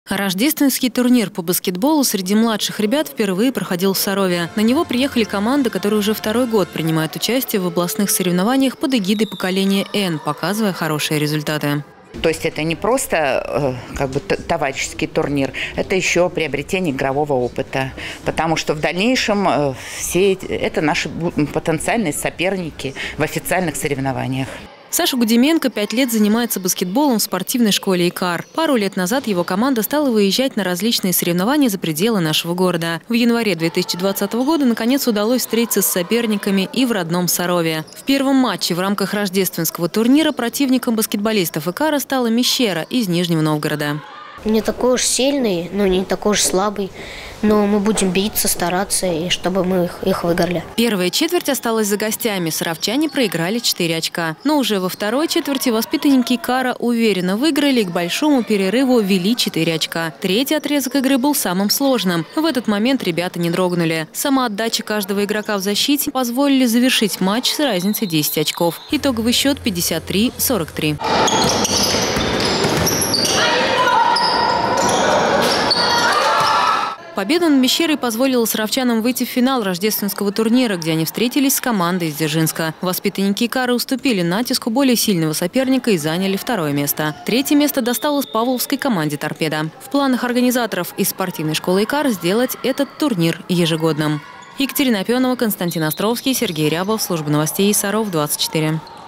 Рождественский турнир по баскетболу среди младших ребят впервые проходил в Сарове. На него приехали команды, которые уже второй год принимают участие в областных соревнованиях под эгидой поколения N, показывая хорошие результаты. То есть это не просто товарищеский турнир, это еще приобретение игрового опыта. Потому что в дальнейшем все это наши потенциальные соперники в официальных соревнованиях. Саша Гудименко 5 лет занимается баскетболом в спортивной школе «Икар». Пару лет назад его команда стала выезжать на различные соревнования за пределы нашего города. В январе 2020 года наконец удалось встретиться с соперниками и в родном Сарове. В первом матче в рамках рождественского турнира противником баскетболистов «Икара» стала Мещера из Нижнего Новгорода. Не такой уж сильный, но не такой уж слабый. Но мы будем биться, стараться, и чтобы мы их выиграли. Первая четверть осталась за гостями. Саровчане проиграли 4 очка. Но уже во второй четверти воспитанники «Икара» уверенно выиграли и к большому перерыву вели 4 очка. Третий отрезок игры был самым сложным. В этот момент ребята не дрогнули. Сама отдача каждого игрока в защите позволили завершить матч с разницей 10 очков. Итоговый счет 53-43. Победа над Мещерой позволила саровчанам выйти в финал рождественского турнира, где они встретились с командой из Дзержинска. Воспитанники «Икара» уступили натиску более сильного соперника и заняли второе место. Третье место досталось павловской команде «Торпедо». В планах организаторов из спортивной школы «Икар» сделать этот турнир ежегодным. Екатерина Опенова, Константин Островский, Сергей Рябов. Служба новостей Саров 24.